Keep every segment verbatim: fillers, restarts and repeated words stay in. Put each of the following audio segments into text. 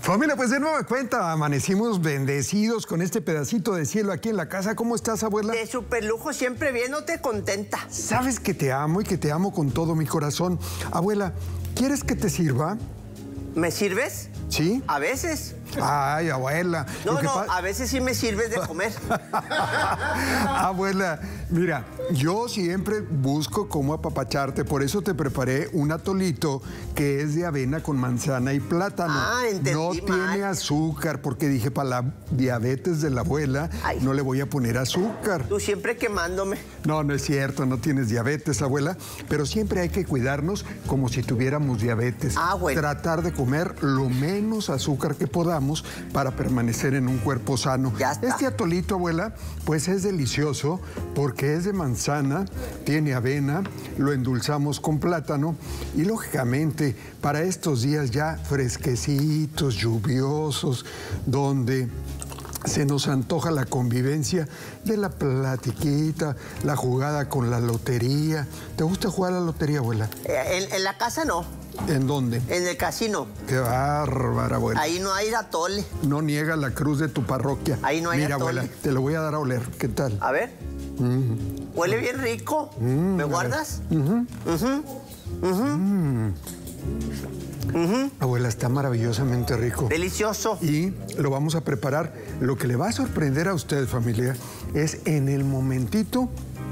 Familia, pues de nueva cuenta, amanecimos bendecidos con este pedacito de cielo aquí en la casa. ¿Cómo estás, abuela? De super lujo, siempre viéndote contenta. Sabes que te amo y que te amo con todo mi corazón. Abuela, ¿quieres que te sirva? ¿Me sirves? ¿Sí? A veces. Ay, abuela. No, no, a veces sí me sirves de comer. Abuela, mira, yo siempre busco cómo apapacharte, por eso te preparé un atolito que es de avena con manzana y plátano. Ah, entendí No mal. tiene azúcar, porque dije, para la diabetes de la abuela, Ay. no le voy a poner azúcar. Tú siempre quemándome. No, no es cierto, no tienes diabetes, abuela, pero siempre hay que cuidarnos como si tuviéramos diabetes. Ah, bueno. Tratar de comer lo menos azúcar que podamos para permanecer en un cuerpo sano. Ya está. Este atolito, abuela, pues es delicioso porque es de manzana, tiene avena, lo endulzamos con plátano y lógicamente para estos días ya fresquecitos, lluviosos, donde se nos antoja la convivencia de la platiquita, la jugada con la lotería. ¿Te gusta jugar a la lotería, abuela? Eh, en, en la casa no, ¿En dónde? en el casino. Qué bárbara, abuela. Ahí no hay atole. No niega la cruz de tu parroquia. Ahí no hay Mira, atole. abuela, te lo voy a dar a oler. ¿Qué tal? A ver. Mm. Huele bien rico. Mm, ¿Me a guardas? Ujú. Ujú. Ujú. Mm. Ujú. Abuela, está maravillosamente rico. Delicioso. Y lo vamos a preparar. Lo que le va a sorprender a usted, familia, es en el momentito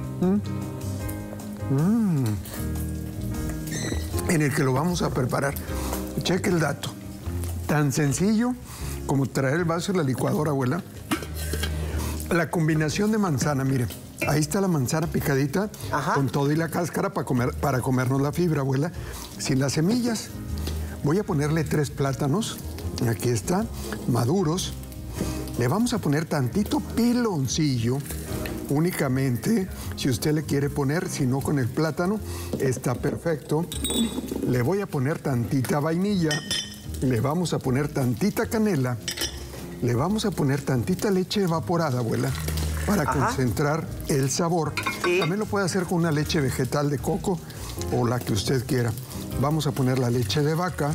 mm, mm, en el que lo vamos a preparar. Cheque el dato. Tan sencillo como traer el vaso de la licuadora, abuela. La combinación de manzana, mire. Ahí está la manzana picadita. Ajá. Con todo y la cáscara para, comer, para comernos la fibra, abuela. Sin las semillas. Voy a ponerle tres plátanos. Aquí está, maduros. Le vamos a poner tantito piloncillo. Únicamente, si usted le quiere poner, si no con el plátano, está perfecto. Le voy a poner tantita vainilla. Le vamos a poner tantita canela. Le vamos a poner tantita leche evaporada, abuela, para Ajá. concentrar el sabor. Sí. También lo puede hacer con una leche vegetal de coco o la que usted quiera. Vamos a poner la leche de vaca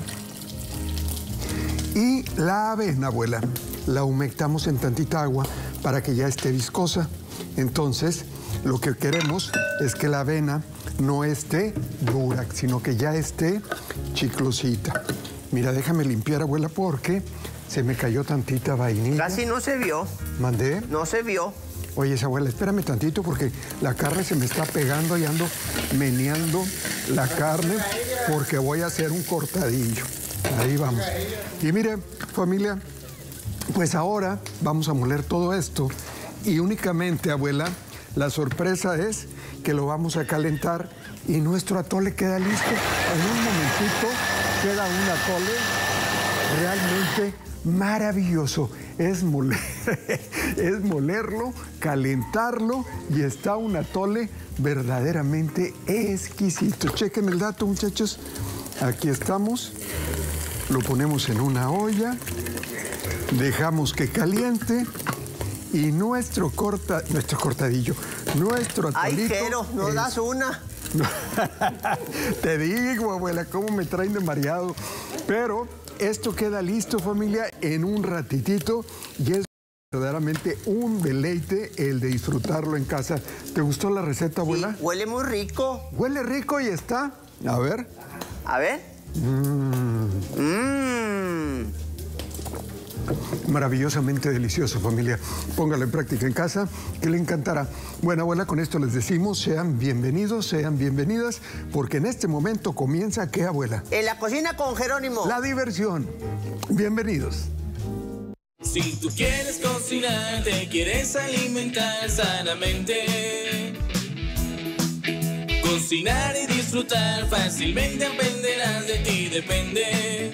y la avena, abuela. La humectamos en tantita agua para que ya esté viscosa. Entonces, lo que queremos es que la avena no esté dura, sino que ya esté chiclosita. Mira, déjame limpiar, abuela, porque se me cayó tantita vainilla. Casi no se vio. ¿Mandé? No se vio. Oye, abuela, espérame tantito porque la carne se me está pegando y ando meneando la carne porque voy a hacer un cortadillo. Ahí vamos. Y mire, familia, pues ahora vamos a moler todo esto y únicamente, abuela, la sorpresa es que lo vamos a calentar y nuestro atole queda listo. En un momentito queda un atole realmente maravilloso. Es moler, es molerlo, calentarlo y está un atole verdaderamente exquisito. Chequen el dato, muchachos. Aquí estamos. Lo ponemos en una olla. Dejamos que caliente. Y nuestro, corta, nuestro cortadillo, nuestro atolito... Ay, Jero, ¿no es... das una? Te digo, abuela, cómo me traen de mareado. Pero esto queda listo, familia, en un ratitito. Y es verdaderamente un deleite el de disfrutarlo en casa. ¿Te gustó la receta, abuela? Sí, huele muy rico. Huele rico y está. A ver. A ver. Mmm. Mmm. Maravillosamente delicioso, familia. Póngalo en práctica en casa, que le encantará. Bueno, abuela, con esto les decimos, sean bienvenidos, sean bienvenidas, porque en este momento comienza, ¿qué, abuela? En la cocina con Jerónimo. La diversión. Bienvenidos. Si tú quieres cocinar, te quieres alimentar sanamente, cocinar y disfrutar fácilmente aprenderás, de ti depende.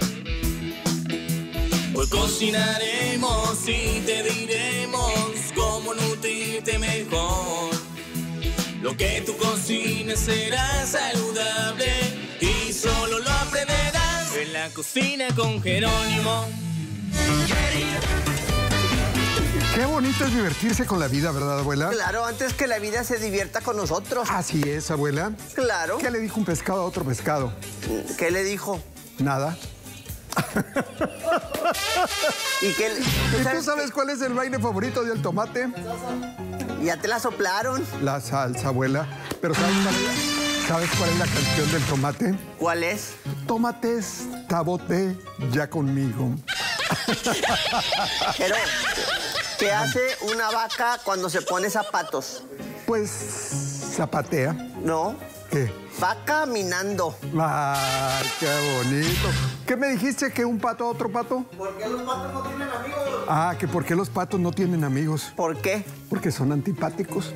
Hoy cocinaremos y te diremos cómo nutrirte mejor. Lo que tú cocines será saludable y solo lo aprenderás en la cocina con Jerónimo. Qué bonito es divertirse con la vida, ¿verdad, abuela? Claro, antes que la vida se divierta con nosotros. Así es, abuela. Claro. ¿Qué le dijo un pescado a otro pescado? ¿Qué le dijo? Nada. ¿Y qué? ¿Y tú sabes cuál es el baile favorito del tomate? Ya te la soplaron. La salsa, abuela. Pero ¿sabes cuál es la, ¿sabes cuál es la canción del tomate? ¿Cuál es? Tomates, tabote, ya conmigo. Pero, ¿qué hace una vaca cuando se pone zapatos? Pues zapatea. No, ¿Qué? va caminando. ¡Ay, qué bonito! ¿Qué me dijiste? ¿Que un pato a otro pato? ¿Por qué los patos no tienen amigos? Ah, que ¿por qué los patos no tienen amigos? ¿Por qué? Porque son antipáticos.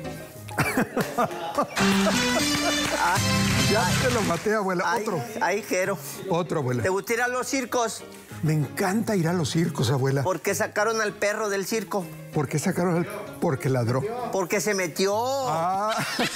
Ah, Ya te lo maté, abuela. ay, Otro. ay, Jero. Otro, abuela. ¿Te gusta ir a los circos? Me encanta ir a los circos, abuela. ¿Por qué sacaron al perro del circo? ¿Por qué sacaron el...? Porque ladró. Porque se metió. Ah.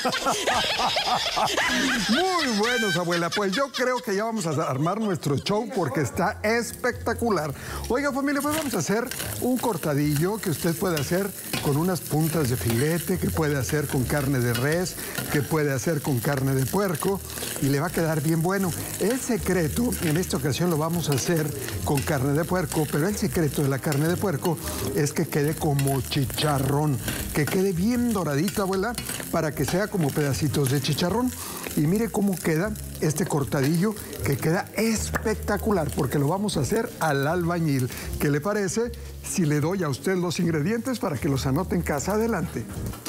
Muy buenos, abuela. Pues yo creo que ya vamos a armar nuestro show porque está espectacular. Oiga, familia, pues vamos a hacer un cortadillo que usted puede hacer con unas puntas de filete, que puede hacer con carne de res, que puede hacer con carne de puerco y le va a quedar bien bueno. El secreto, en esta ocasión lo vamos a hacer con carne de puerco, pero el secreto de la carne de puerco es que quede como chicharrón, que quede bien doradita, abuela, para que sea como pedacitos de chicharrón. Y mire cómo queda este cortadillo, que queda espectacular, porque lo vamos a hacer al albañil. ¿Qué le parece si le doy a usted los ingredientes para que los anote en casa? Adelante.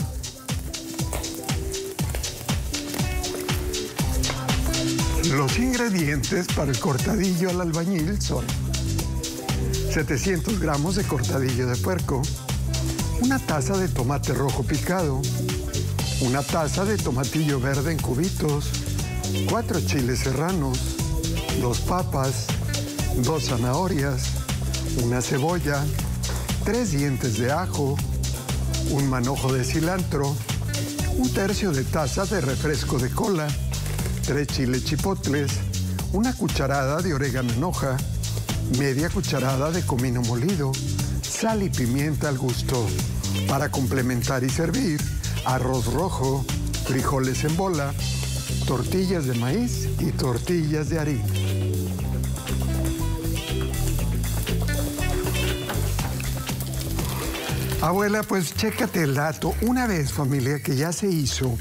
Los ingredientes para el cortadillo al albañil son setecientos gramos de cortadillo de puerco, una taza de tomate rojo picado, una taza de tomatillo verde en cubitos, cuatro chiles serranos, dos papas, dos zanahorias, una cebolla, tres dientes de ajo, un manojo de cilantro, un tercio de taza de refresco de cola, tres chiles chipotles, una cucharada de orégano en hoja, media cucharada de comino molido, sal y pimienta al gusto. Para complementar y servir, arroz rojo, frijoles en bola, tortillas de maíz y tortillas de harina. Abuela, pues chécate el dato. Una vez, familia, que ya se hizo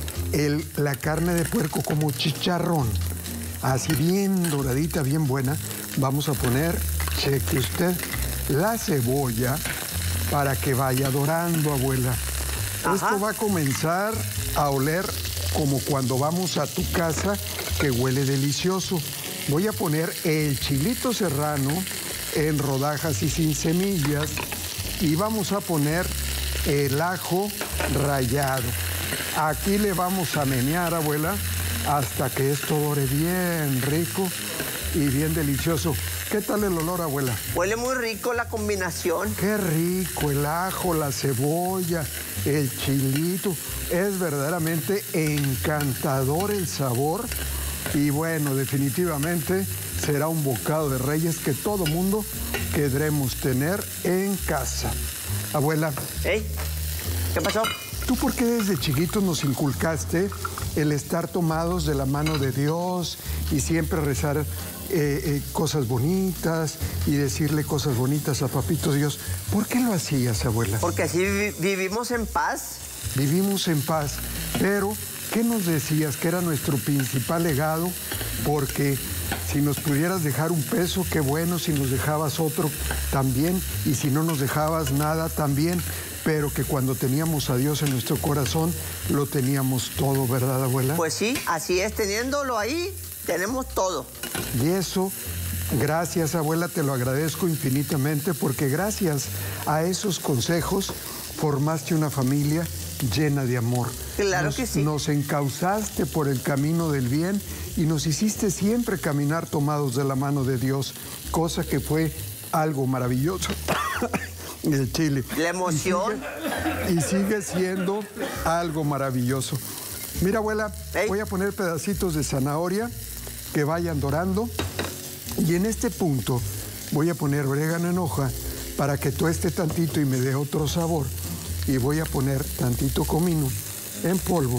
el, la carne de puerco como chicharrón, así bien doradita, bien buena, vamos a poner, cheque usted, la cebolla para que vaya dorando, abuela. Ajá. Esto va a comenzar a oler como cuando vamos a tu casa, que huele delicioso. Voy a poner el chilito serrano en rodajas y sin semillas y vamos a poner el ajo rallado. Aquí le vamos a menear, abuela, hasta que esto dore bien rico y bien delicioso. ¿Qué tal el olor, abuela? Huele muy rico la combinación. Qué rico, el ajo, la cebolla, el chilito. Es verdaderamente encantador el sabor. Y bueno, definitivamente será un bocado de reyes que todo mundo querremos tener en casa. Abuela. ¿Eh? ¿Qué pasó? ¿Tú por qué desde chiquitos nos inculcaste el estar tomados de la mano de Dios y siempre rezar eh, eh, cosas bonitas y decirle cosas bonitas a Papito Dios? ¿Por qué lo hacías, abuela? Porque así vi- vivimos en paz. Vivimos en paz, pero ¿qué nos decías que era nuestro principal legado? Porque si nos pudieras dejar un peso, qué bueno, si nos dejabas otro también, y si no nos dejabas nada también, pero que cuando teníamos a Dios en nuestro corazón, lo teníamos todo, ¿verdad, abuela? Pues sí, así es, teniéndolo ahí, tenemos todo. Y eso, gracias, abuela, te lo agradezco infinitamente, porque gracias a esos consejos formaste una familia llena de amor. Claro Nos- que sí. Nos encauzaste por el camino del bien y nos hiciste siempre caminar tomados de la mano de Dios, cosa que fue algo maravilloso. El chile. La emoción. Y sigue, y sigue siendo algo maravilloso. Mira, abuela, Ey. voy a poner pedacitos de zanahoria que vayan dorando. Y en este punto voy a poner orégano en hoja para que tueste tantito y me dé otro sabor. Y voy a poner tantito comino en polvo.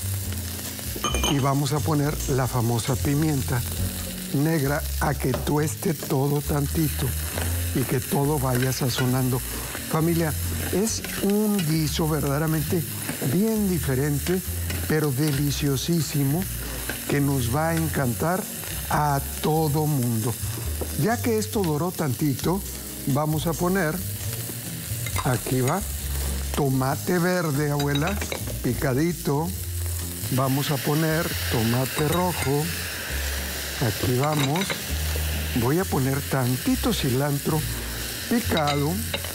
Y vamos a poner la famosa pimienta negra a que tueste todo tantito. y que todo vaya sazonando. Familia, es un guiso verdaderamente bien diferente, pero deliciosísimo, que nos va a encantar a todo mundo. Ya que esto doró tantito, vamos a poner, aquí va, tomate verde, abuela, picadito. Vamos a poner tomate rojo. Aquí vamos. Voy a poner tantito cilantro picado.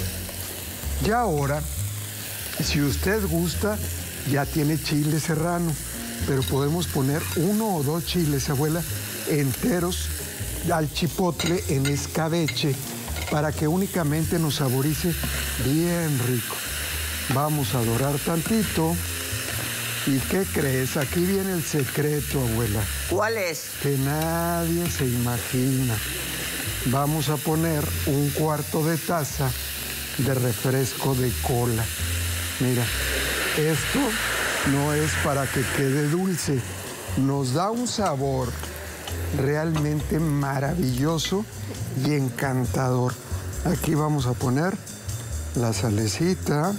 Y ahora, si usted gusta, ya tiene chile serrano, pero podemos poner uno o dos chiles, abuela, enteros al chipotle en escabeche para que únicamente nos saborice bien rico. Vamos a dorar tantito. ¿Y qué crees? Aquí viene el secreto, abuela. ¿Cuál es? Que nadie se imagina. Vamos a poner un cuarto de taza de refresco de cola. Mira, esto no es para que quede dulce. Nos da un sabor realmente maravilloso y encantador. Aquí vamos a poner la salecita.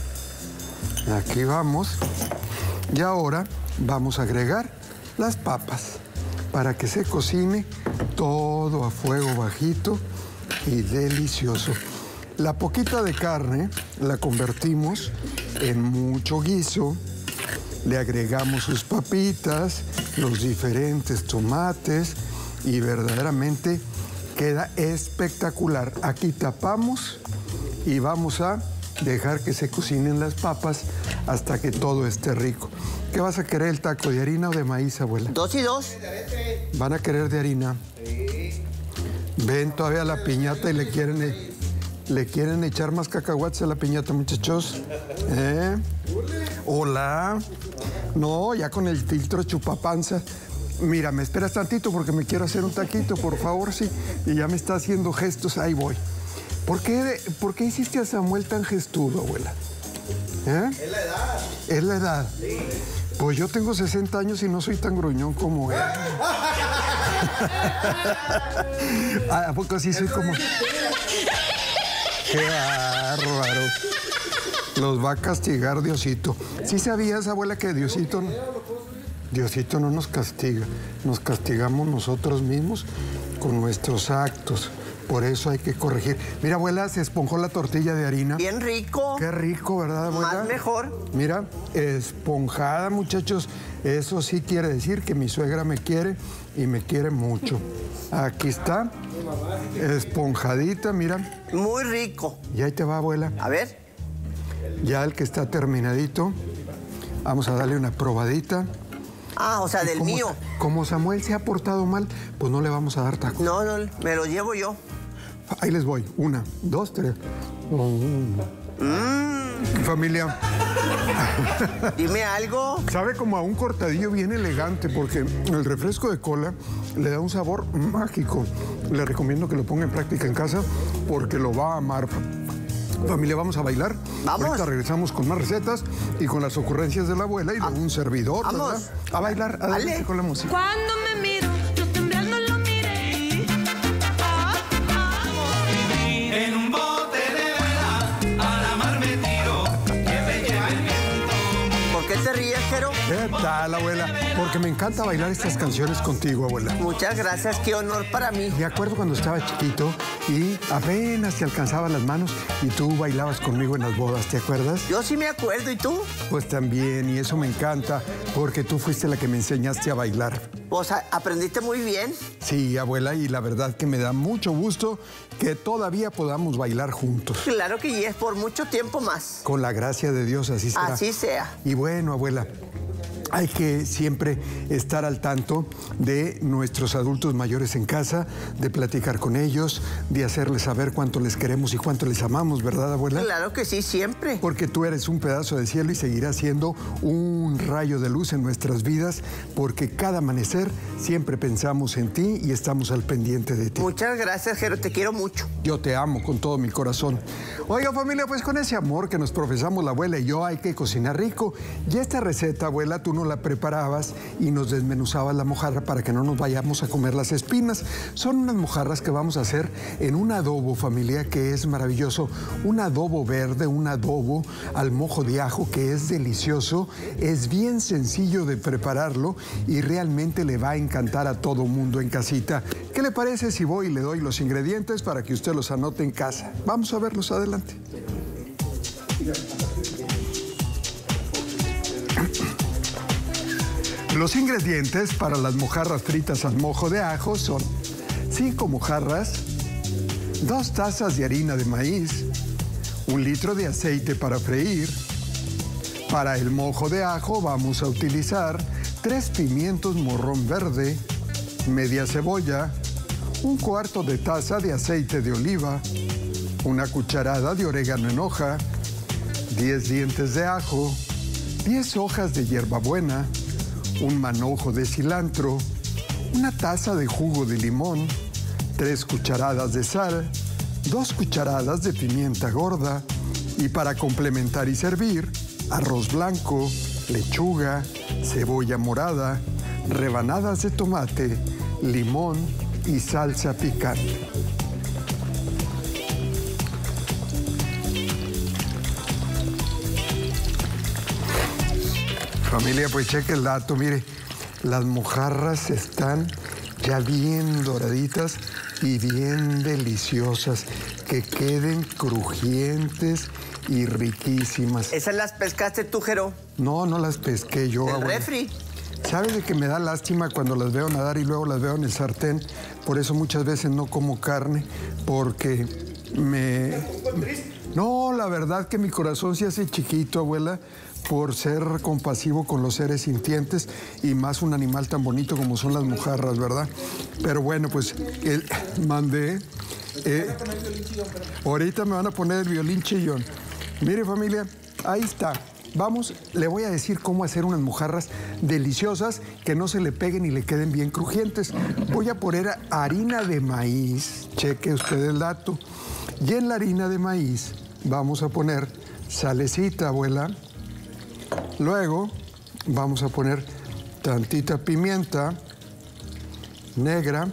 Aquí vamos. Y ahora vamos a agregar las papas para que se cocine todo a fuego bajito y delicioso. La poquita de carne la convertimos en mucho guiso. Le agregamos sus papitas, los diferentes tomates y verdaderamente queda espectacular. Aquí tapamos y vamos a dejar que se cocinen las papas hasta que todo esté rico. ¿Qué vas a querer, el taco de harina o de maíz, abuela? Dos y dos. ¿Van a querer de harina? Sí. Ven todavía a la piñata y le quieren, e le quieren echar más cacahuates a la piñata, muchachos. ¿Eh? Hola. No, ya con el filtro chupapanza. Mira, me esperas tantito porque me quiero hacer un taquito, por favor, sí. Y ya me está haciendo gestos, ahí voy. ¿Por qué, ¿Por qué hiciste a Samuel tan gestudo, abuela? ¿Eh? Es la edad. ¿Es la edad? Sí. Pues yo tengo sesenta años y no soy tan gruñón como él. ¿A poco sí soy como...? ¡Qué bárbaro! Los va a castigar Diosito. ¿Sí sabías, abuela, que Diosito no, Diosito no nos castiga? Nos castigamos nosotros mismos con nuestros actos. Por eso hay que corregir. Mira, abuela, se esponjó la tortilla de harina. Bien rico. Qué rico, ¿verdad, abuela? Más mejor. Mira, esponjada, muchachos. Eso sí quiere decir que mi suegra me quiere y me quiere mucho. Aquí está, esponjadita, mira. Muy rico. Y ahí te va, abuela. A ver. Ya el que está terminadito. Vamos a darle una probadita. Ah, o sea, del como, mío. Como Samuel se ha portado mal, pues no le vamos a dar taco. No, no, me lo llevo yo. Ahí les voy. Una, dos, tres. Mm. Mm. Familia. Dime algo. Sabe como a un cortadillo bien elegante porque el refresco de cola le da un sabor mágico. Le recomiendo que lo ponga en práctica en casa porque lo va a amar. Familia, vamos a bailar. Vamos. Ahorita regresamos con más recetas y con las ocurrencias de la abuela y de un servidor. Vamos. ¿Verdad? A bailar, adelante con la música. Cuando me miro, yo temblando lo miré. Ah, ah. En un bote de vela, a la mar me tiro, que me lleve el viento. ¿Por qué te ríes, Jero? ¿Qué tal, abuela? Porque me encanta bailar estas canciones contigo, abuela. Muchas gracias, qué honor para mí. Me acuerdo cuando estaba chiquito y apenas te alcanzaban las manos y tú bailabas conmigo en las bodas, ¿te acuerdas? Yo sí me acuerdo, ¿y tú? Pues también, y eso me encanta, porque tú fuiste la que me enseñaste a bailar. O sea, aprendiste muy bien. Sí, abuela, y la verdad que me da mucho gusto que todavía podamos bailar juntos. Claro que sí, es por mucho tiempo más. Con la gracia de Dios, así será. Así sea. Y bueno, abuela, hay que siempre estar al tanto de nuestros adultos mayores en casa, de platicar con ellos, de hacerles saber cuánto les queremos y cuánto les amamos, ¿verdad, abuela? Claro que sí, siempre. Porque tú eres un pedazo de cielo y seguirás siendo un rayo de luz en nuestras vidas, porque cada amanecer siempre pensamos en ti y estamos al pendiente de ti. Muchas gracias, Jero, te quiero mucho. Yo te amo con todo mi corazón. Oiga, familia, pues con ese amor que nos profesamos la abuela y yo, hay que cocinar rico. Y esta receta, abuela, tú no nos la preparabas y nos desmenuzabas la mojarra para que no nos vayamos a comer las espinas. Son unas mojarras que vamos a hacer en un adobo, familia, que es maravilloso. Un adobo verde, un adobo al mojo de ajo que es delicioso. Es bien sencillo de prepararlo y realmente le va a encantar a todo mundo en casita. ¿Qué le parece si voy y le doy los ingredientes para que usted los anote en casa? Vamos a verlos, adelante. Los ingredientes para las mojarras fritas al mojo de ajo son cinco mojarras, dos tazas de harina de maíz, un litro de aceite para freír. Para el mojo de ajo vamos a utilizar tres pimientos morrón verde, media cebolla, un cuarto de taza de aceite de oliva, una cucharada de orégano en hoja, diez dientes de ajo, diez hojas de hierbabuena, un manojo de cilantro, una taza de jugo de limón, tres cucharadas de sal, dos cucharadas de pimienta gorda y para complementar y servir, arroz blanco, lechuga, cebolla morada, rebanadas de tomate, limón y salsa picante. Familia, pues cheque el dato, mire, las mojarras están ya bien doraditas y bien deliciosas, que queden crujientes y riquísimas. ¿Esas las pescaste tú, Jero? No, no las pesqué yo, ¿Del abuela. refri? ¿Sabe de que me da lástima cuando las veo nadar y luego las veo en el sartén? Por eso muchas veces no como carne, porque me... No, la verdad que mi corazón se hace chiquito, abuela, por ser compasivo con los seres sintientes y más un animal tan bonito como son las mojarras, ¿verdad? Pero bueno, pues el, mandé... Eh, ahorita me van a poner el violín chillón. Mire, familia, ahí está. Vamos, le voy a decir cómo hacer unas mojarras deliciosas que no se le peguen y le queden bien crujientes. Voy a poner harina de maíz, cheque usted el dato. Y en la harina de maíz vamos a poner salecita, abuela. Luego vamos a poner tantita pimienta negra.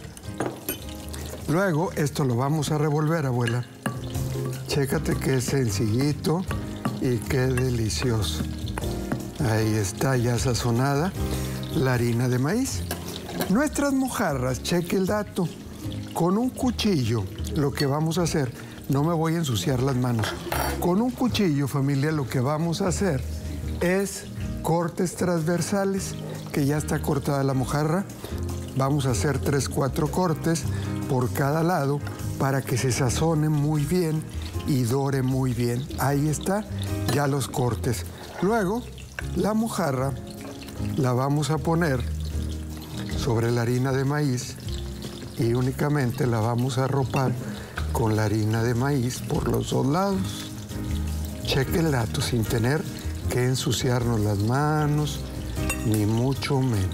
Luego esto lo vamos a revolver, abuela. Chécate qué sencillito y qué delicioso. Ahí está ya sazonada la harina de maíz. Nuestras mojarras, cheque el dato. Con un cuchillo, lo que vamos a hacer, no me voy a ensuciar las manos. Con un cuchillo, familia, lo que vamos a hacer es cortes transversales, que ya está cortada la mojarra. Vamos a hacer tres, cuatro cortes por cada lado para que se sazone muy bien y dore muy bien. Ahí está, ya los cortes. Luego, la mojarra la vamos a poner sobre la harina de maíz y únicamente la vamos a arropar con la harina de maíz por los dos lados. Cheque el dato sin tener que ensuciarnos las manos, ni mucho menos.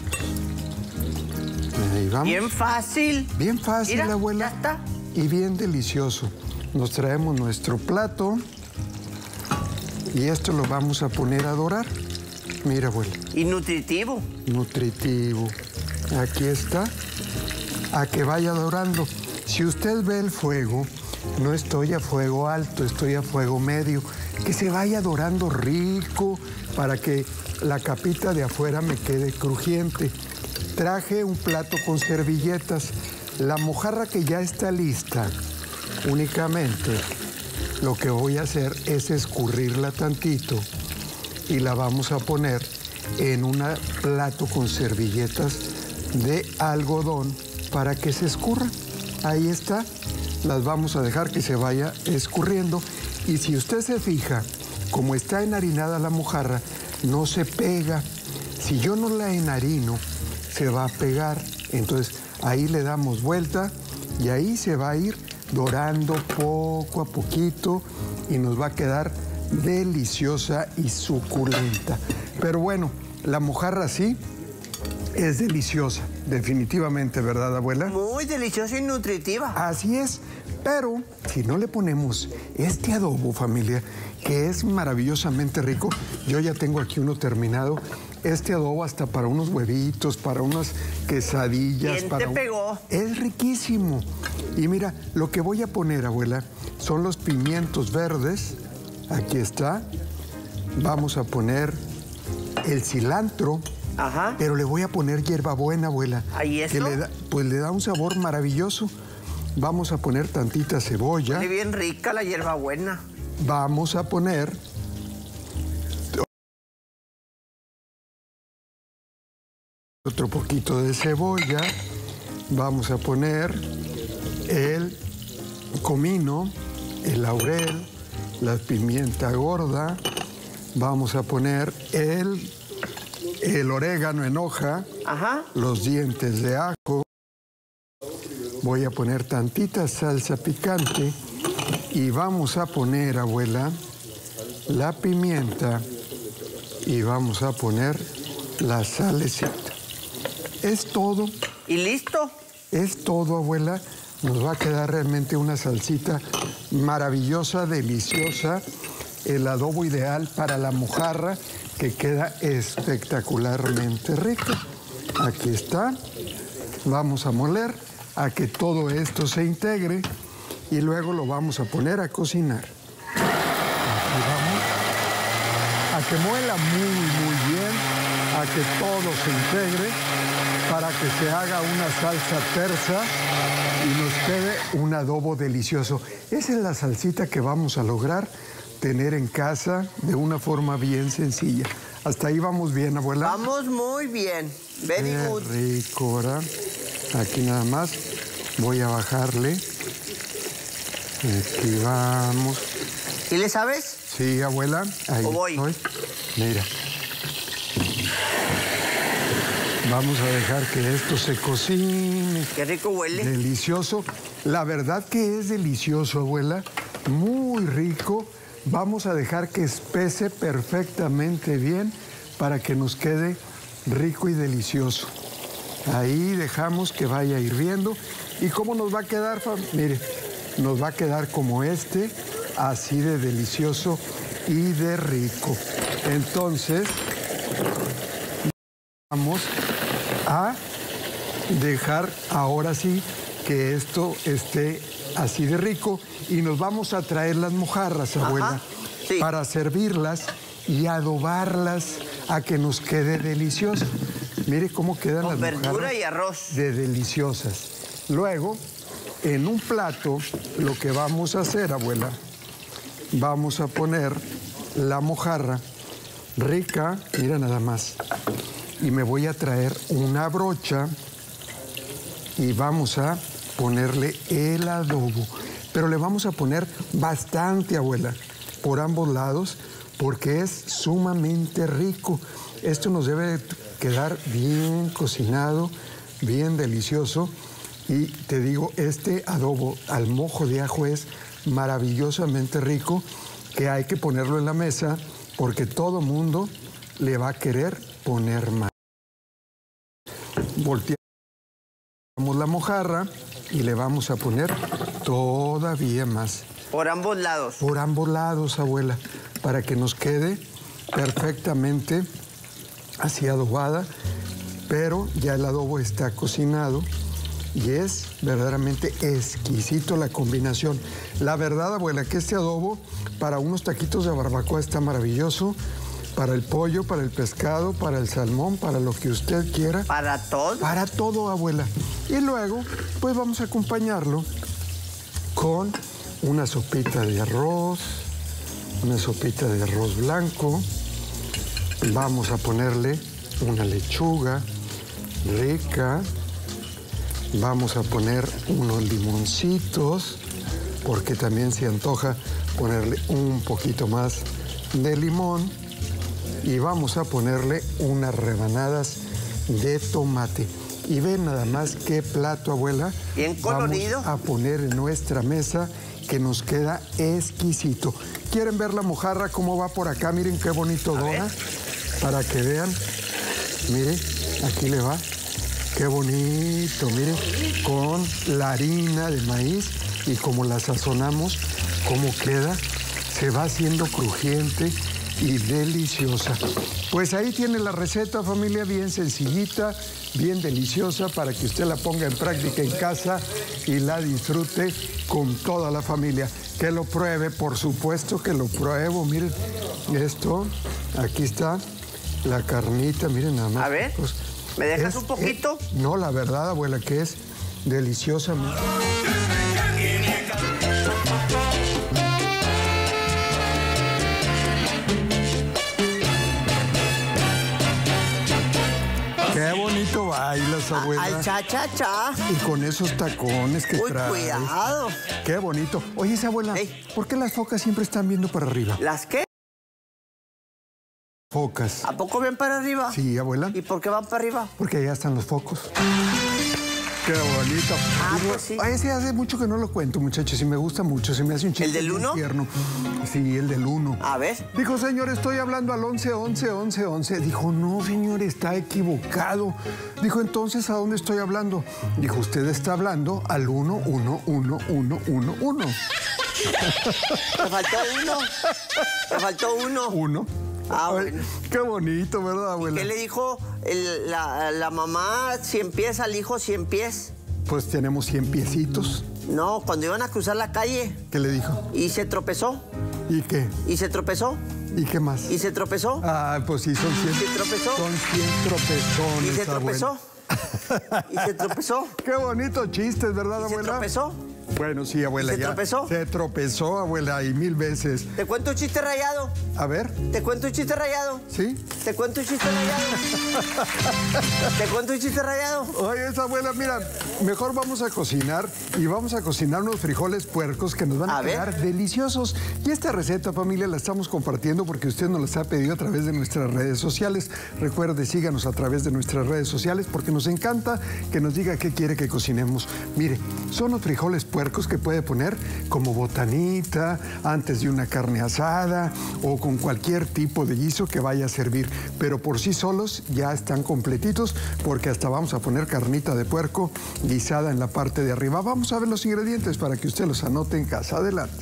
Ahí vamos. Bien fácil. Bien fácil, Mira, abuela. ya está. Y bien delicioso. Nos traemos nuestro plato y esto lo vamos a poner a dorar. Mira, abuela. Y nutritivo. Nutritivo. Aquí está. A que vaya dorando. Si usted ve el fuego, no estoy a fuego alto, estoy a fuego medio. Que se vaya dorando rico para que la capita de afuera me quede crujiente. Traje un plato con servilletas. La mojarra que ya está lista, únicamente lo que voy a hacer es escurrirla tantito y la vamos a poner en un plato con servilletas de algodón para que se escurra. Ahí está. Las vamos a dejar que se vaya escurriendo. Y si usted se fija, como está enharinada la mojarra, no se pega. Si yo no la enharino, se va a pegar. Entonces, ahí le damos vuelta y ahí se va a ir dorando poco a poquito y nos va a quedar deliciosa y suculenta. Pero bueno, la mojarra sí es deliciosa, definitivamente, ¿verdad, abuela? Muy deliciosa y nutritiva. Así es, pero si no le ponemos este adobo, familia, que es maravillosamente rico, yo ya tengo aquí uno terminado, este adobo hasta para unos huevitos, para unas quesadillas. ¿Quién para te un- pegó? Es riquísimo. Y mira, lo que voy a poner, abuela, son los pimientos verdes. Aquí está. Vamos a poner el cilantro. Ajá. Pero le voy a poner hierbabuena, abuela. ¿Ahí eso? Que le da, pues le da un sabor maravilloso. Vamos a poner tantita cebolla. Huele bien rica la hierbabuena. Vamos a poner otro poquito de cebolla. Vamos a poner el comino, el laurel, la pimienta gorda. Vamos a poner el, el orégano en hoja, Ajá. los dientes de ajo. Voy a poner tantita salsa picante y vamos a poner, abuela, la pimienta y vamos a poner la salecita. Es todo, ¿Y listo? es todo, abuela. Nos va a quedar realmente una salsita maravillosa, deliciosa, el adobo ideal para la mojarra que queda espectacularmente rico. Aquí está. Vamos a moler a que todo esto se integre y luego lo vamos a poner a cocinar. Aquí vamos. A que muela muy, muy bien, a que todo se integre para que se haga una salsa tersa y nos quede un adobo delicioso. Esa es la salsita que vamos a lograr tener en casa de una forma bien sencilla. Hasta ahí vamos bien, abuela. Vamos muy bien. Very Qué good. rico, ahora. Aquí nada más voy a bajarle. Aquí vamos. ¿Y le sabes? Sí, abuela. Ahí ¿O voy? estoy. Mira. Vamos a dejar que esto se cocine. Qué rico huele. Delicioso. La verdad que es delicioso, abuela. Muy rico. Vamos a dejar que espese perfectamente bien para que nos quede rico y delicioso. Ahí dejamos que vaya hirviendo. ¿Y cómo nos va a quedar, fam? Mire, nos va a quedar como este, así de delicioso y de rico. Entonces, vamos a dejar ahora sí que esto esté así de rico y nos vamos a traer las mojarras, abuela, Ajá, sí. para servirlas y adobarlas a que nos quede delicioso. Mire cómo quedan Con las verdura mojarras y arroz. de deliciosas. Luego, en un plato, lo que vamos a hacer, abuela, vamos a poner la mojarra rica, mira nada más, y me voy a traer una brocha y vamos a ponerle el adobo. Pero le vamos a poner bastante, abuela, por ambos lados, porque es sumamente rico. Esto nos debe quedar bien cocinado, bien delicioso. Y te digo, este adobo al mojo de ajo es maravillosamente rico, que hay que ponerlo en la mesa porque todo mundo le va a querer poner más. Volteamos la mojarra y le vamos a poner todavía más. Por ambos lados. Por ambos lados, abuela, para que nos quede perfectamente así adobada, pero ya el adobo está cocinado y es verdaderamente exquisito la combinación. La verdad, abuela, que este adobo para unos taquitos de barbacoa está maravilloso, para el pollo, para el pescado, para el salmón, para lo que usted quiera. Para todo. Para todo, abuela. Y luego, pues vamos a acompañarlo con una sopita de arroz, una sopita de arroz blanco. Vamos a ponerle una lechuga rica. Vamos a poner unos limoncitos, porque también se antoja ponerle un poquito más de limón. Y vamos a ponerle unas rebanadas de tomate. Y ven nada más qué plato, abuela. Bien colorido. Vamos a poner en nuestra mesa, que nos queda exquisito. ¿Quieren ver la mojarra cómo va por acá? Miren qué bonito dora. Para que vean. Mire, aquí le va. Qué bonito, miren. Con la harina de maíz y como la sazonamos, cómo queda. Se va haciendo crujiente, y deliciosa. Pues ahí tiene la receta, familia, bien sencillita, bien deliciosa, para que usted la ponga en práctica en casa y la disfrute con toda la familia. Que lo pruebe, por supuesto que lo pruebo. Miren esto, aquí está la carnita, miren nada más. A ver, pues, ¿me dejas es, un poquito? Es, no, la verdad, abuela, que es deliciosa. Qué bonito bailas, abuela. Al cha-cha-cha. Y con esos tacones que Uy, traes. cuidado. Qué bonito. Oye, esa abuela, Ey. ¿por qué las focas siempre están viendo para arriba? ¿Las qué? Focas. ¿A poco ven para arriba? Sí, abuela. ¿Y por qué van para arriba? Porque allá están los focos. Qué bonito. Ah, Digo, pues sí. a ese hace mucho que no lo cuento, muchachos, y me gusta mucho. Se me hace un chiste. ¿El del bien uno? tierno. Sí, el del uno. A ver. Dijo, señor, estoy hablando al once, once, once, once. Dijo, no, señor, está equivocado. Dijo, entonces, ¿a dónde estoy hablando? Dijo, usted está hablando al uno, uno, uno, uno, uno, uno. Me faltó uno. Me faltó uno. Uno. Ah, Ay, bueno. qué bonito, ¿verdad, abuela? ¿Qué le dijo el- la, la mamá cien pies al hijo cien pies? Pues tenemos cien piecitos. No, cuando iban a cruzar la calle ¿Qué le dijo? y se tropezó, ¿Y qué? y se tropezó, ¿Y qué más? y se tropezó, Ah, pues sí, son cien. ¿Se tropezó? Son cien tropezones, y se tropezó, abuela. y se tropezó, Qué bonito chistes, ¿verdad, y se abuela? tropezó. Bueno, sí, abuela, ¿Se ya. tropezó? Se tropezó, abuela, y mil veces. ¿Te cuento un chiste rayado? A ver, ¿Te cuento un chiste rayado? ¿sí? ¿Te cuento un chiste rayado? ¿Te cuento un chiste rayado? Oye, esa abuela, mira, mejor vamos a cocinar y vamos a cocinar unos frijoles puercos que nos van a, A ver. quedar deliciosos. Y esta receta, familia, la estamos compartiendo porque usted nos las ha pedido a través de nuestras redes sociales. Recuerde, síganos a través de nuestras redes sociales porque nos encanta que nos diga qué quiere que cocinemos. Mire, son los frijoles puercos que puede poner como botanita, antes de una carne asada o con cualquier tipo de guiso que vaya a servir. Pero por sí solos ya están completitos porque hasta vamos a poner carnita de puerco guisada en la parte de arriba. Vamos a ver los ingredientes para que usted los anote en casa. Adelante.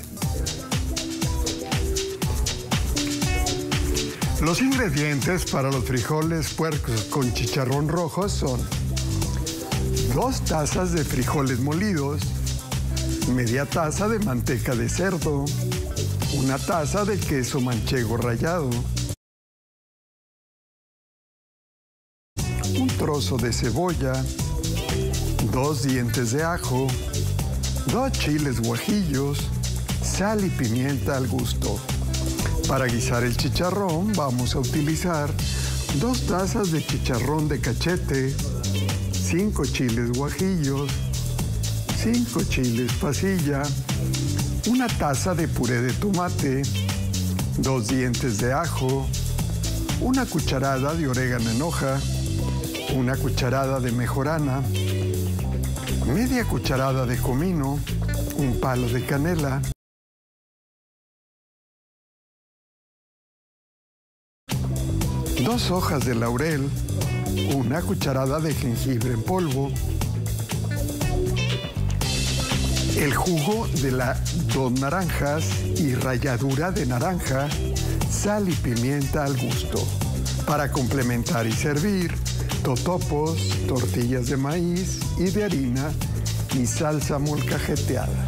Los ingredientes para los frijoles puercos con chicharrón rojo son dos tazas de frijoles molidos, media taza de manteca de cerdo, una taza de queso manchego rallado, un trozo de cebolla, dos dientes de ajo, dos chiles guajillos, sal y pimienta al gusto. Para guisar el chicharrón vamos a utilizar dos tazas de chicharrón de cachete, cinco chiles guajillos, cinco chiles pasilla, una taza de puré de tomate, dos dientes de ajo, una cucharada de orégano en hoja, una cucharada de mejorana, media cucharada de comino, un palo de canela, dos hojas de laurel, una cucharada de jengibre en polvo, el jugo de las dos naranjas y ralladura de naranja, sal y pimienta al gusto. Para complementar y servir, totopos, tortillas de maíz y de harina y salsa molcajeteada.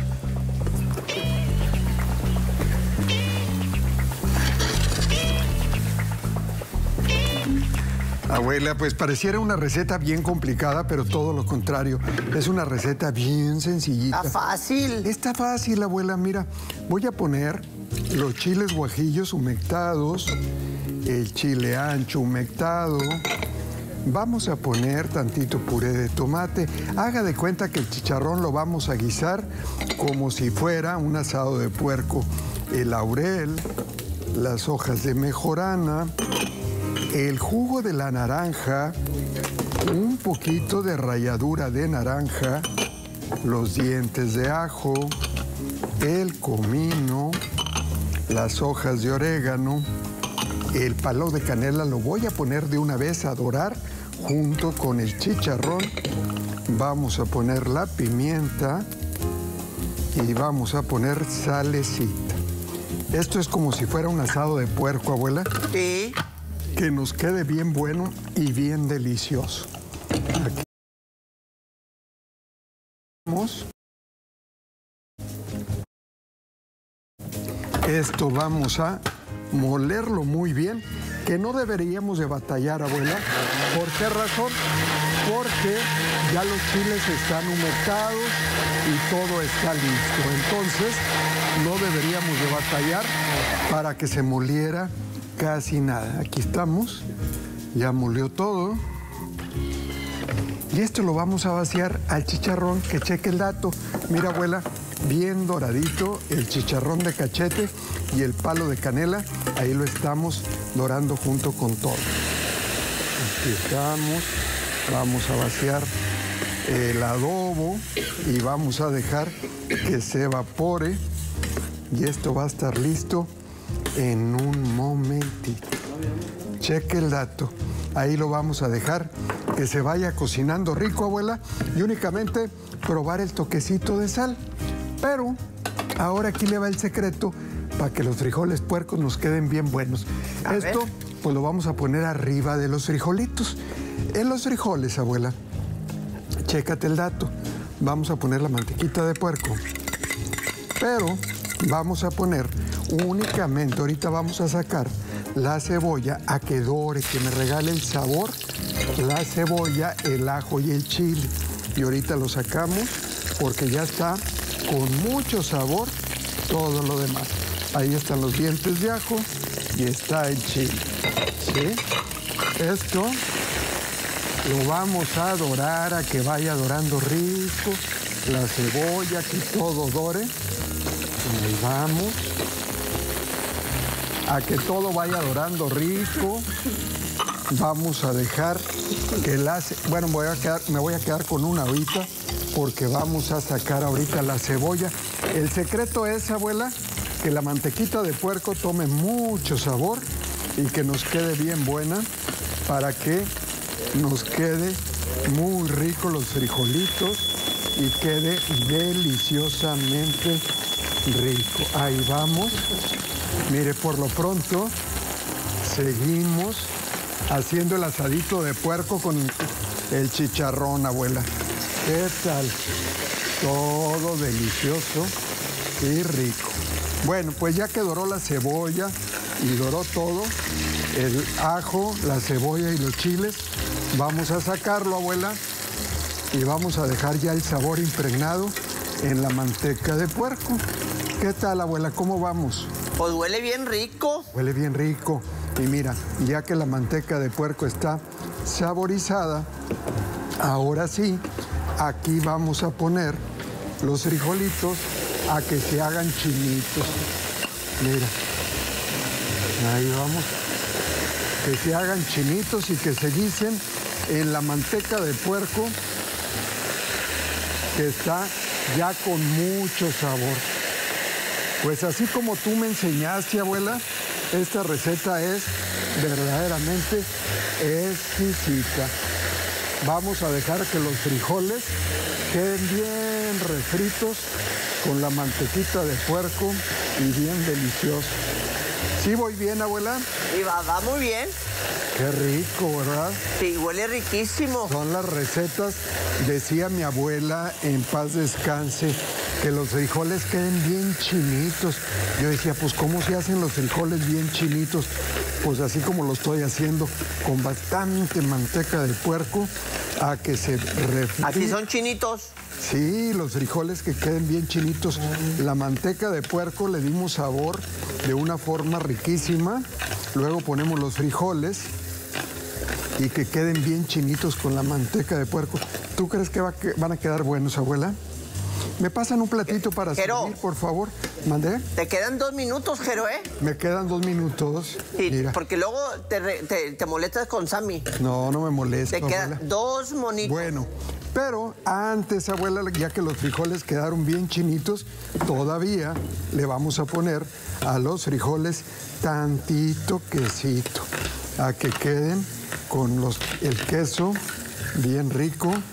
Abuela, pues pareciera una receta bien complicada, pero todo lo contrario. Es una receta bien sencillita. Está fácil. Está fácil, abuela. Mira, voy a poner los chiles guajillos humectados, el chile ancho humectado. Vamos a poner tantito puré de tomate. Haga de cuenta que el chicharrón lo vamos a guisar como si fuera un asado de puerco. El laurel, las hojas de mejorana, el jugo de la naranja, un poquito de ralladura de naranja, los dientes de ajo, el comino, las hojas de orégano, el palo de canela lo voy a poner de una vez a dorar junto con el chicharrón. Vamos a poner la pimienta y vamos a poner salecita. Esto es como si fuera un asado de puerco, abuela. Sí. Que nos quede bien bueno y bien delicioso. Aquí vamos. Esto vamos a molerlo muy bien, que no deberíamos de batallar, abuela. ¿Por qué razón? Porque ya los chiles están humectados y todo está listo. Entonces, no deberíamos de batallar para que se moliera casi nada. Aquí estamos, ya molió todo. Y esto lo vamos a vaciar al chicharrón, que cheque el dato. Mira, abuela, bien doradito el chicharrón de cachete y el palo de canela. Ahí lo estamos dorando junto con todo. Aquí estamos. Vamos a vaciar el adobo y vamos a dejar que se evapore. Y esto va a estar listo en un momentito. Cheque el dato. Ahí lo vamos a dejar que se vaya cocinando rico, abuela, y únicamente probar el toquecito de sal. Pero ahora aquí le va el secreto para que los frijoles puercos nos queden bien buenos. A Esto ver. pues lo vamos a poner arriba de los frijolitos. En los frijoles, abuela, chécate el dato. Vamos a poner la mantequita de puerco. Pero vamos a poner únicamente, ahorita vamos a sacar la cebolla a que dore, que me regale el sabor, la cebolla, el ajo y el chile. Y ahorita lo sacamos porque ya está con mucho sabor todo lo demás. Ahí están los dientes de ajo y está el chile. ¿Sí? Esto lo vamos a dorar a que vaya dorando rico, la cebolla, que todo dore. Ahí vamos. A que todo vaya dorando rico. Vamos a dejar que la... Bueno, voy a quedar, me voy a quedar con una ahorita porque vamos a sacar ahorita la cebolla. El secreto es, abuela, que la mantequita de puerco tome mucho sabor y que nos quede bien buena para que nos quede muy rico los frijolitos y quede deliciosamente rico. Ahí vamos. Mire, por lo pronto seguimos haciendo el asadito de puerco con el chicharrón, abuela. ¿Qué tal? Todo delicioso y rico. Bueno, pues ya que doró la cebolla y doró todo, el ajo, la cebolla y los chiles, vamos a sacarlo, abuela, y vamos a dejar ya el sabor impregnado en la manteca de puerco. ¿Qué tal, abuela? ¿Cómo vamos? Pues huele bien rico. Huele bien rico. Y mira, ya que la manteca de puerco está saborizada, ahora sí, aquí vamos a poner los frijolitos a que se hagan chinitos. Mira, ahí vamos. Que se hagan chinitos y que se guisen en la manteca de puerco, que está ya con mucho sabor. Pues así como tú me enseñaste, abuela, esta receta es verdaderamente exquisita. Vamos a dejar que los frijoles queden bien refritos con la mantequita de puerco y bien deliciosos. ¿Sí voy bien, abuela? Y va, va muy bien. Qué rico, ¿verdad? Sí, huele riquísimo. Son las recetas, decía mi abuela, en paz descanse, que los frijoles queden bien chinitos. Yo decía, pues, ¿cómo se hacen los frijoles bien chinitos? Pues así como lo estoy haciendo, con bastante manteca de puerco, a que se refríen. Aquí son chinitos. Sí, los frijoles que queden bien chinitos. La manteca de puerco le dimos sabor de una forma riquísima. Luego ponemos los frijoles y que queden bien chinitos con la manteca de puerco. ¿Tú crees que, va que van a quedar buenos, abuela? ¿Me pasan un platito para Jero. servir, por favor? ¿Mandé? Te quedan dos minutos, Jero, ¿eh? Me quedan dos minutos. Sí, Mira. porque luego te, re- te, te molestas con Sammy. No, no me molesta, Te quedan abuela. dos monitos. Bueno, pero antes, abuela, ya que los frijoles quedaron bien chinitos, todavía le vamos a poner a los frijoles tantito quesito, a que queden con los, el queso bien rico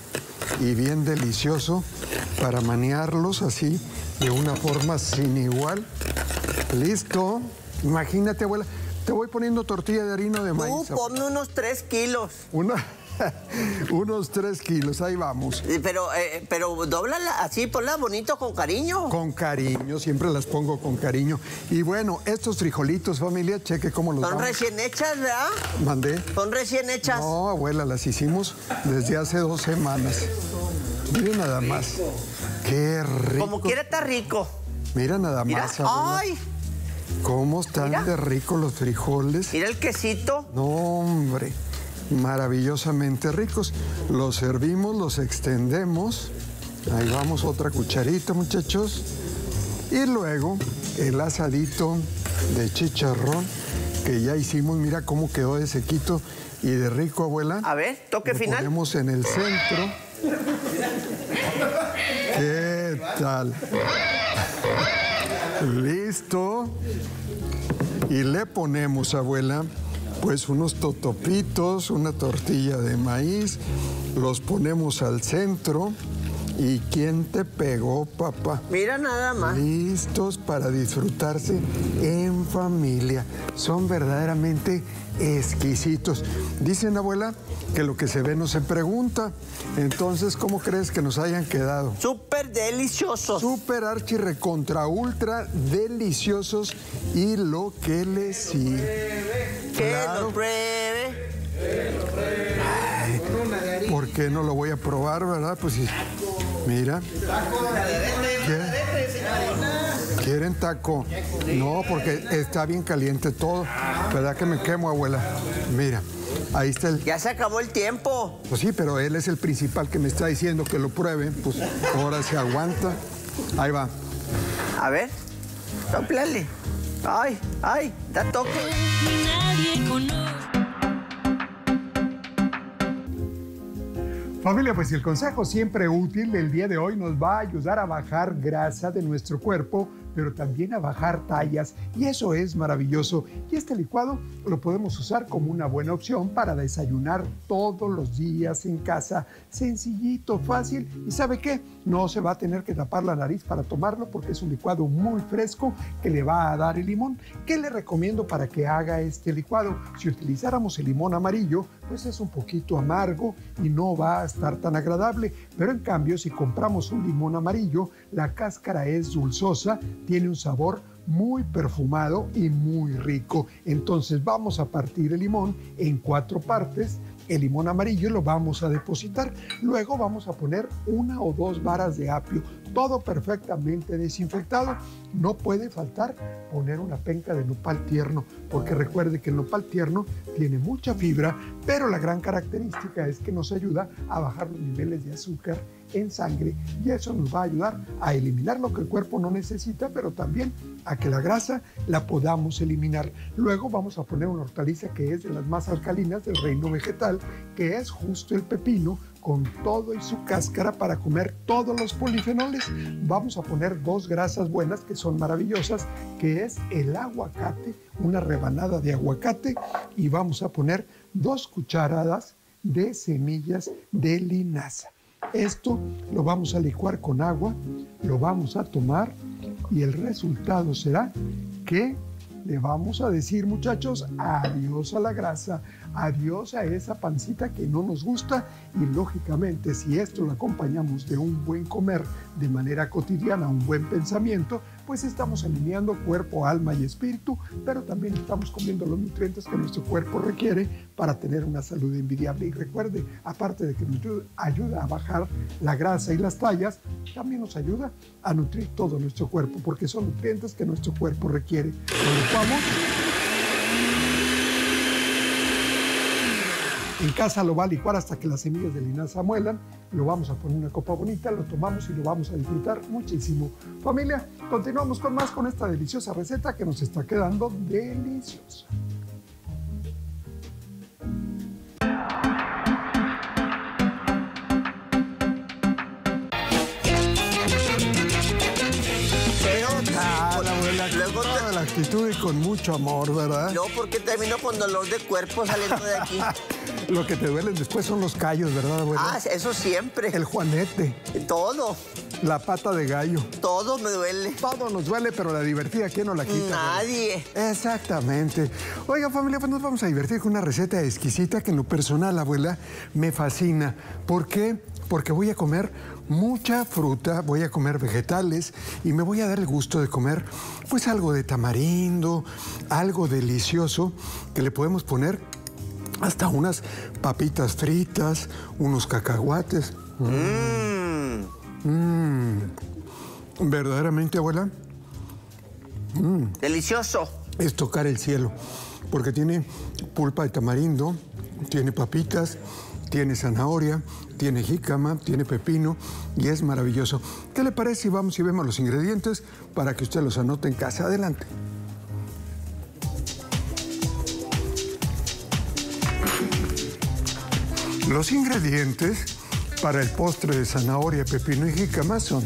y bien delicioso para manearlos así de una forma sin igual. Listo. Imagínate, abuela, te voy poniendo tortilla de harina o de maíz. Tú ponme unos tres kilos. Una, unos tres kilos, ahí vamos. Pero, eh, pero dóblala así, ponla bonito, con cariño. Con cariño, siempre las pongo con cariño. Y bueno, estos frijolitos, familia, cheque cómo los Son vamos. recién hechas, ¿verdad? Mandé. Son recién hechas. No, abuela, las hicimos desde hace dos semanas. Miren nada más. Qué rico. Como quiera está rico. Mira nada Mira. más, abuela. Ay, ¿Cómo están Mira. de ricos los frijoles? mira el quesito. No, hombre, maravillosamente ricos. Los servimos, los extendemos. Ahí vamos, otra cucharita, muchachos. Y luego el asadito de chicharrón que ya hicimos. Mira cómo quedó de sequito y de rico, abuela. A ver, toque Lo final. ponemos en el centro. ¿Qué tal? Listo. Y le ponemos, abuela, pues unos totopitos, una tortilla de maíz. Los ponemos al centro. ¿Y quién te pegó, papá? Mira nada más. Listos para disfrutarse en familia. Son verdaderamente exquisitos. Dicen, abuela, que lo que se ve no se pregunta. Entonces, ¿cómo crees que nos hayan quedado? Súper deliciosos. Súper archi recontra ultra deliciosos. Y lo que les sigue. Que Claro. lo pruebe. Ay, ¿por qué no lo voy a probar, verdad? Pues sí. Mira. ¿Qué? ¿Quieren taco? No, porque está bien caliente todo. ¿Verdad que me quemo, abuela? Mira, ahí está el... Ya se acabó el tiempo. Pues sí, pero él es el principal que me está diciendo que lo pruebe. Pues ahora se aguanta. Ahí va. A ver, soplale. Ay, ay, da toque. Nadie conoce. Familia, pues el consejo siempre útil del día de hoy nos va a ayudar a bajar grasa de nuestro cuerpo, pero también a bajar tallas, y eso es maravilloso. Y este licuado lo podemos usar como una buena opción para desayunar todos los días en casa. Sencillito, fácil, y ¿sabe qué? No se va a tener que tapar la nariz para tomarlo porque es un licuado muy fresco que le va a dar el limón. ¿Qué le recomiendo para que haga este licuado? Si utilizáramos el limón amarillo, pues es un poquito amargo y no va a estar tan agradable, pero en cambio si compramos un limón amarillo, la cáscara es dulzosa, tiene un sabor muy perfumado y muy rico. Entonces vamos a partir el limón en cuatro partes. El limón amarillo lo vamos a depositar. Luego vamos a poner una o dos varas de apio, todo perfectamente desinfectado. No puede faltar poner una penca de nopal tierno, porque recuerde que el nopal tierno tiene mucha fibra, pero la gran característica es que nos ayuda a bajar los niveles de azúcar en sangre, y eso nos va a ayudar a eliminar lo que el cuerpo no necesita, pero también a que la grasa la podamos eliminar. Luego vamos a poner una hortaliza que es de las más alcalinas del reino vegetal, que es justo el pepino, con todo y su cáscara para comer todos los polifenoles. Vamos a poner dos grasas buenas que son maravillosas, que es el aguacate, una rebanada de aguacate, y vamos a poner dos cucharadas de semillas de linaza. Esto lo vamos a licuar con agua, lo vamos a tomar, y el resultado será que le vamos a decir, muchachos, adiós a la grasa, adiós a esa pancita que no nos gusta, y lógicamente si esto lo acompañamos de un buen comer de manera cotidiana, un buen pensamiento, pues estamos alineando cuerpo, alma y espíritu, pero también estamos comiendo los nutrientes que nuestro cuerpo requiere para tener una salud envidiable. Y recuerde, aparte de que nos ayuda a bajar la grasa y las tallas, también nos ayuda a nutrir todo nuestro cuerpo, porque son nutrientes que nuestro cuerpo requiere. Lo licuamos. En casa lo va a licuar hasta que las semillas de linaza muelan, lo vamos a poner en una copa bonita, lo tomamos y lo vamos a disfrutar muchísimo. Familia, continuamos con más con esta deliciosa receta que nos está quedando deliciosa. Ah, la abuela, con Luego te- toda la actitud y con mucho amor, ¿verdad? No, porque termino con dolor de cuerpo saliendo de aquí. Lo que te duelen después son los callos, ¿verdad, abuela? Ah, eso siempre. El juanete, Todo, la pata de gallo. todo me duele. Todo nos duele, pero la divertida, ¿quién nos la quita? Nadie. Abuela? Exactamente. Oiga, familia, pues nos vamos a divertir con una receta exquisita que en lo personal, abuela, me fascina. ¿Por qué? Porque voy a comer mucha fruta, voy a comer vegetales y me voy a dar el gusto de comer pues algo de tamarindo, algo delicioso que le podemos poner hasta unas papitas fritas, unos cacahuates. Mmm. Mmm. Verdaderamente, abuela, Delicioso. es tocar el cielo, porque tiene pulpa de tamarindo, tiene papitas, tiene zanahoria, tiene jícama, tiene pepino y es maravilloso. ¿Qué le parece si vamos y vemos los ingredientes para que usted los anote en casa? Adelante. Los ingredientes para el postre de zanahoria, pepino y jícama son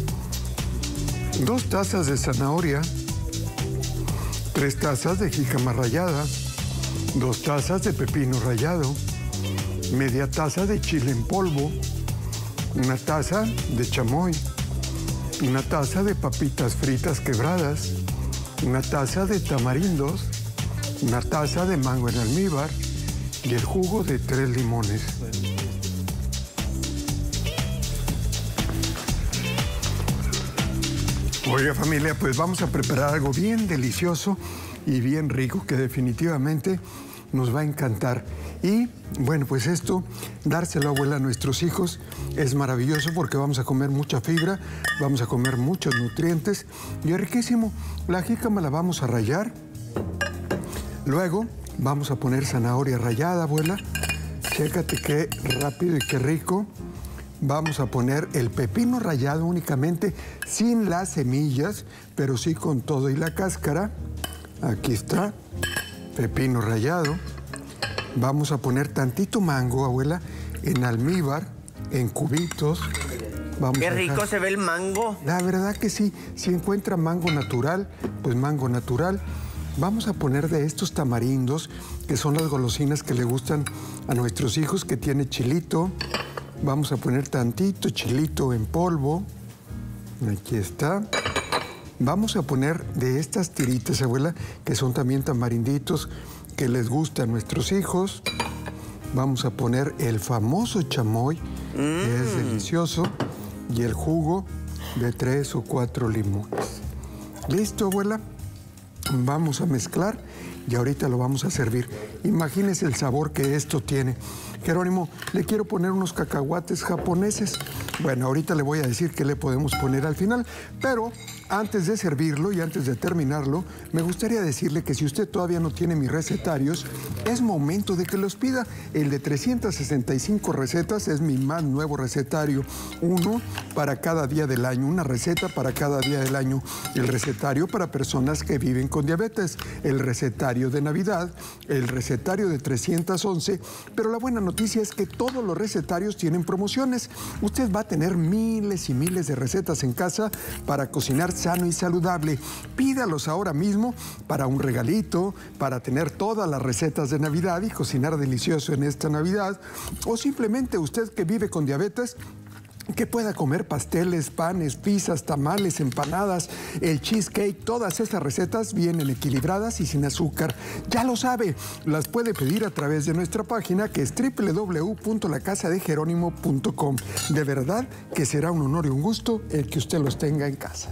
dos tazas de zanahoria, tres tazas de jícama rallada, dos tazas de pepino rallado, media taza de chile en polvo, una taza de chamoy, una taza de papitas fritas quebradas, una taza de tamarindos, una taza de mango en almíbar y el jugo de tres limones. Oiga, familia, pues vamos a preparar algo bien delicioso y bien rico que definitivamente nos va a encantar. Y bueno, pues esto, dárselo, abuela, a nuestros hijos es maravilloso porque vamos a comer mucha fibra, vamos a comer muchos nutrientes y es riquísimo. La jícama la vamos a rallar, luego vamos a poner zanahoria rallada, abuela. Chécate qué rápido y qué rico. Vamos a poner el pepino rallado únicamente, sin las semillas, pero sí con todo y la cáscara. Aquí está, pepino rallado. Vamos a poner tantito mango, abuela, en almíbar, en cubitos. Vamos Qué a rico dejar... se ve el mango. La verdad que sí, si encuentra mango natural, pues mango natural. Vamos a poner de estos tamarindos, que son las golosinas que le gustan a nuestros hijos, que tiene chilito. Vamos a poner tantito chilito en polvo. Aquí está. Vamos a poner de estas tiritas, abuela, que son también tamarinditos, que les gusta a nuestros hijos. Vamos a poner el famoso chamoy, mm. que es delicioso, y el jugo de tres o cuatro limones. ¿Listo, abuela? Vamos a mezclar y ahorita lo vamos a servir. Imagínese el sabor que esto tiene. Jerónimo, le quiero poner unos cacahuates japoneses. Bueno, ahorita le voy a decir qué le podemos poner al final, pero antes de servirlo y antes de terminarlo, me gustaría decirle que si usted todavía no tiene mis recetarios, es momento de que los pida. El de trescientas sesenta y cinco recetas es mi más nuevo recetario. Uno para cada día del año, una receta para cada día del año. El recetario para personas que viven con diabetes, el recetario de Navidad, el recetario de trescientos once, pero la buena noticia es que todos los recetarios tienen promociones. Usted va a tener miles y miles de recetas en casa para cocinar sano y saludable. Pídalos ahora mismo para un regalito, para tener todas las recetas de Navidad y cocinar delicioso en esta Navidad. O simplemente usted que vive con diabetes, que pueda comer pasteles, panes, pizzas, tamales, empanadas, el cheesecake. Todas estas recetas vienen equilibradas y sin azúcar. Ya lo sabe, las puede pedir a través de nuestra página, que es doble u doble u doble u punto la casa de jerónimo punto com. De verdad que será un honor y un gusto el que usted los tenga en casa.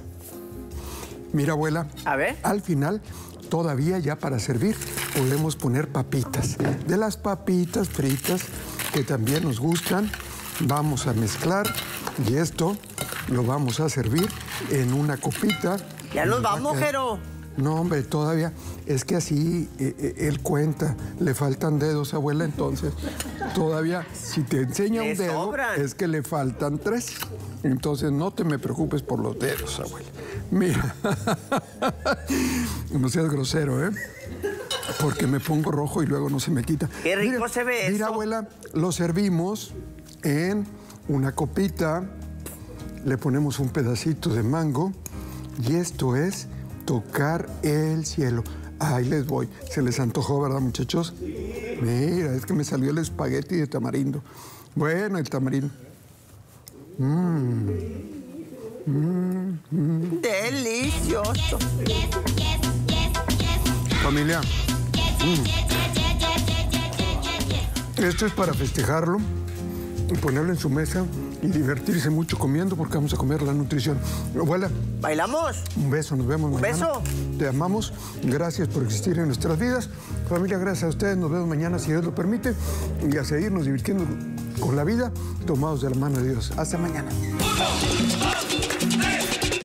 Mira, abuela, a ver, al final, todavía ya para servir, podemos poner papitas. De las papitas fritas que también nos gustan. Vamos a mezclar y esto lo vamos a servir en una copita. Ya nos vamos, Jero. No, hombre, todavía. Es que así eh, él cuenta. Le faltan dedos, abuela, entonces todavía, si te enseña Le un dedo, sobran. es que le faltan tres. Entonces no te me preocupes por los dedos, abuela. Mira, no seas grosero, ¿eh? Porque me pongo rojo y luego no se me quita. Qué rico mira, se ve eso. Mira, abuela, lo servimos en una copita, le ponemos un pedacito de mango y esto es tocar el cielo. Ahí les voy. Se les antojó, ¿verdad, muchachos? Mira, es que me salió el espagueti de tamarindo. Bueno, el tamarindo. Mmm. Mmm. Mmm. Delicioso. Familia. Mm. Esto es para festejarlo y ponerlo en su mesa y divertirse mucho comiendo porque vamos a comer la nutrición. Abuela. ¿Bailamos? Un beso, nos vemos ¿Un mañana. beso? Te amamos, gracias por existir en nuestras vidas. Familia, gracias a ustedes, nos vemos mañana si Dios lo permite y a seguirnos divirtiendo con la vida, tomados de la mano de Dios. Hasta mañana. Uno, dos, tres.